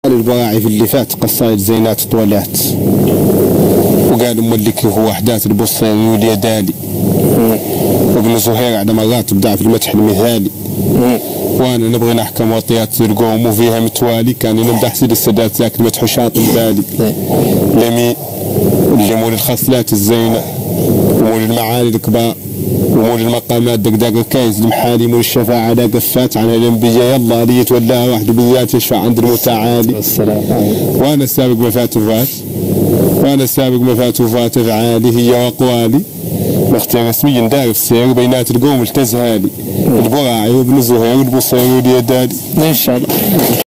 البراعي في اللي فات قصايد زينات طولات، وقال مولك هو أحداث البصيري واليدالي، وابن زهير على مرات ابدع في المدح المثالي، وانا نبغي نحكم وطيات القوم وفيها متوالي، كان نمدح سيد السادات ذاك المدح شاطن بالي. لمين اللي مول الخصلات الزينة ومول المعالي الكبار ومول المقامات دقداق الكيس المحالي، مول الشفاعة على قفات عن الانبياء يلا اللي يتولى وحده بالذات يشفع عند المتعالي. وانا السابق مفات وفات، وانا السابق مفات وفات افعالي هي واقوالي، مختار اسمي داير السير بينات القوم التزهالي، البراعي وابن زهير والبصيري واليدالي. ان شاء الله.